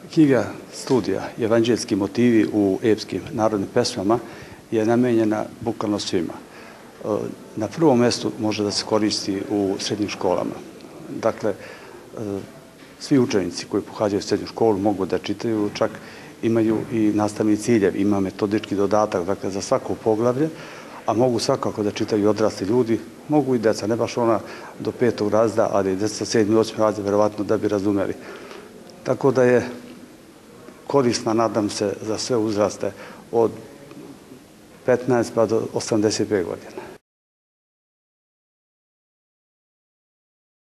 Knjiga studija Evanđeljski motivi u epskim narodnim pesmama je namenjena bukvalno svima. Na prvom mjestu može da se koristi u srednjim školama. Dakle, svi učenici koji pohađaju srednju školu mogu da čitaju, čak imaju i nastavni ciljev, ima metodički dodatak, dakle, za svako poglavlje, a mogu svakako da čitaju odrasli ljudi, mogu i deca, ne baš ona do 5. razreda, ali deca 7. i 8. razreda, verovatno da bi razumeli. Tako da je korisna, nadam se, za sve uzraste od 15 pa do 85 godina.